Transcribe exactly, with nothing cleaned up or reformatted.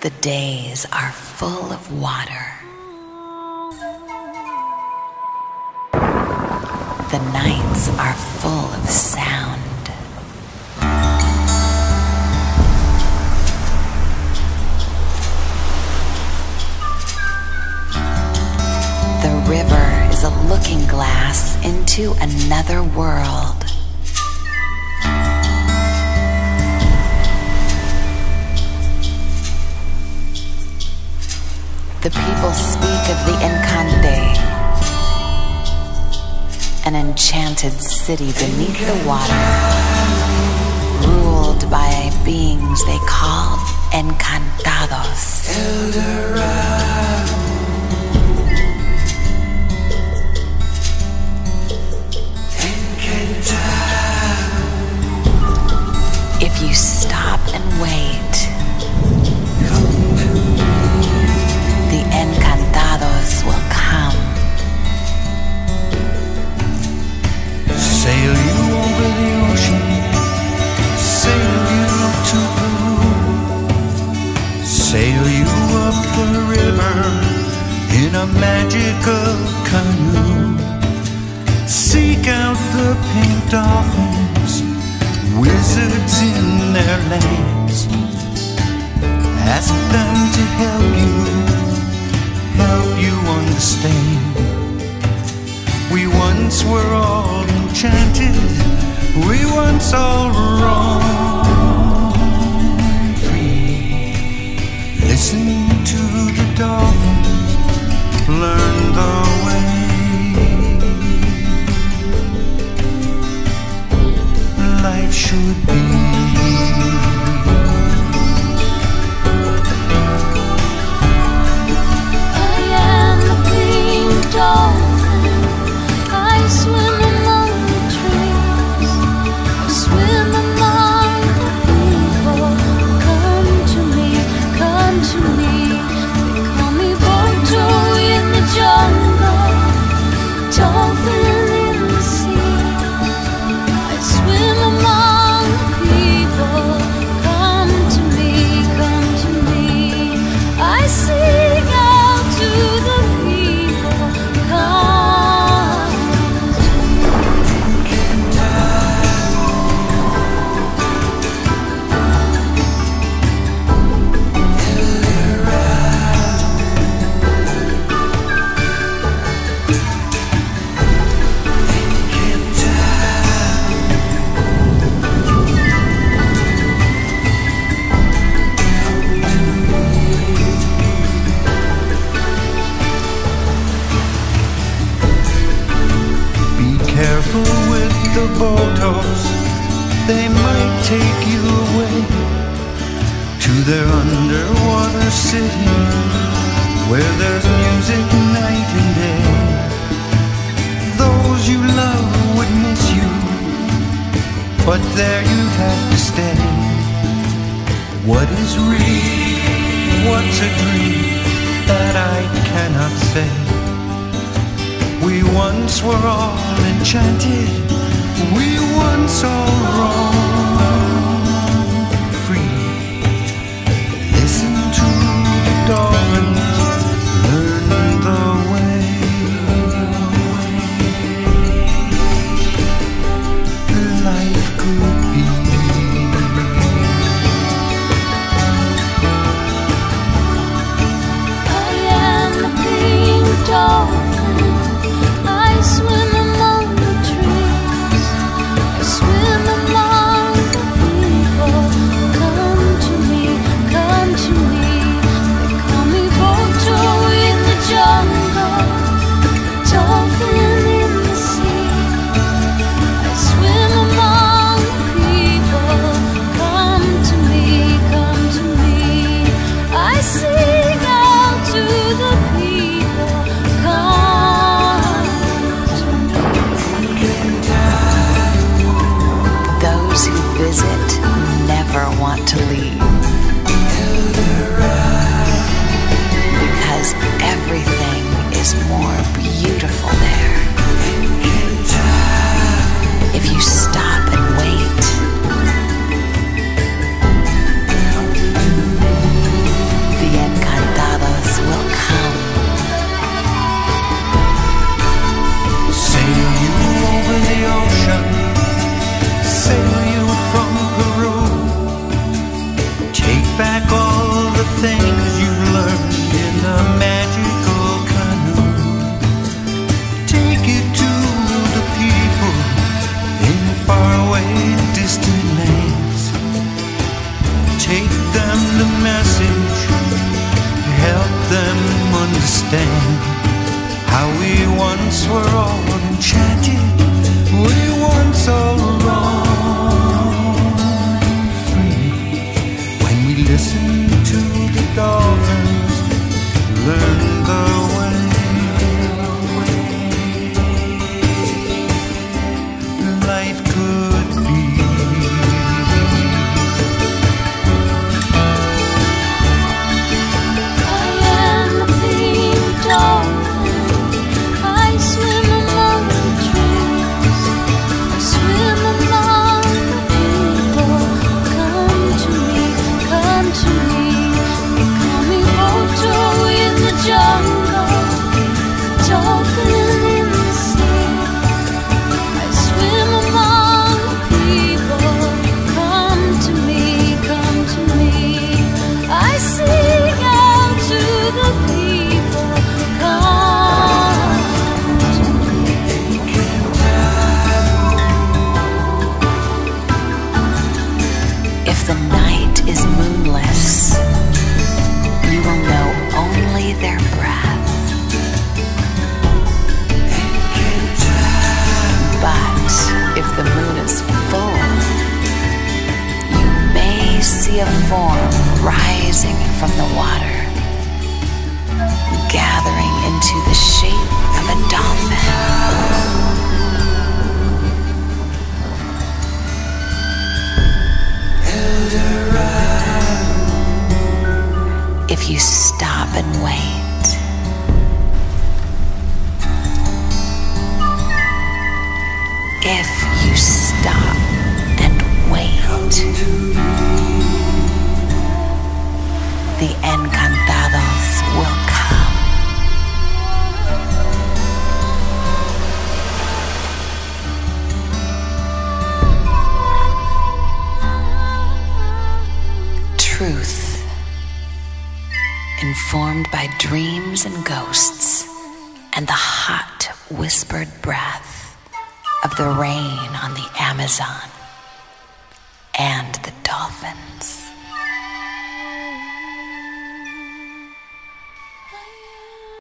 The days are full of water. The nights are full of sound. The river is a looking glass into another world. The people speak of the Encante, an enchanted city beneath the water, ruled by beings they call encantados. If you stop and wait, the encantados will come. Sail you over the ocean, sail you to Peru, sail you up the river in a magical canoe. Seek out the pink dolphins, wizards in their lands. Ask them to help you, help you understand. We once were all enchanted, we once all roamed free. Listen to the dolphins, learn the way life should be. Dolphin, I swim among the trees, I swim among the people. Come to me, come to me. They call me Boto in the jungle, dolphin in the sea. I swim among the people. Come to me, come to me. I sing out to the people. Careful with the botos, they might take you away to their underwater city, where there's music night and day. Those you love would miss you, but there you'd have to stay. What is real, what's a dream, that I cannot say. We once were all enchanted, we once all roamed free. Listen to the dolphins, learn the way life could be. I am the pink dolphin, I swim among the trees, I swim among form rising from the water, gathering into the shape of a dolphin. If you stop and wait, if you stop and wait, the encantados will come. Truth, informed by dreams and ghosts and the hot whispered breath of the rain on the Amazon and the dolphins.